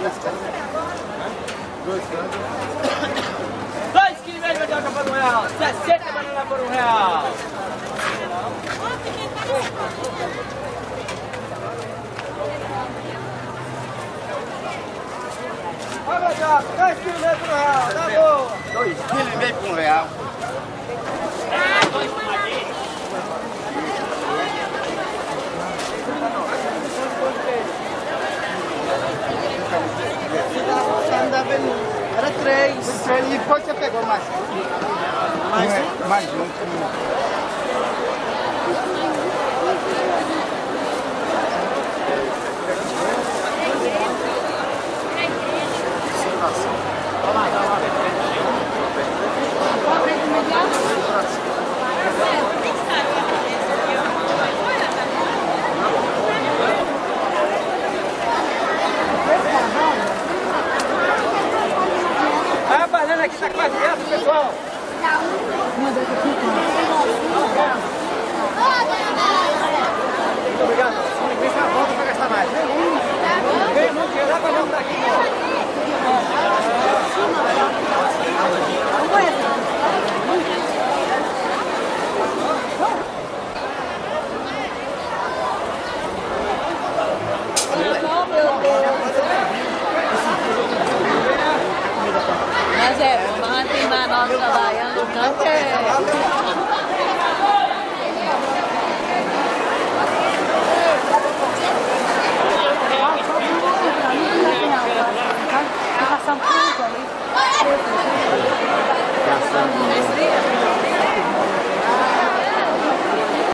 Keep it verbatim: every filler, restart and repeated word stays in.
Dois quilos de mandioca por um real. sessenta bananas por um real. Olha, mandioca, dois quilos e meio por um real. Tá boa. Dois quilos e meio por um real. É, dois por aqui. Era três. E depois você pegou mais. Mais um? Mais um. A banana aqui tá quase essa, pessoal. Muito obrigado. Vem cá, volta pra gastar mais. Vem, não quer dar pra voltar aqui. Mas é, mas tem mais nós trabalhando no campo é... Passando tudo ali.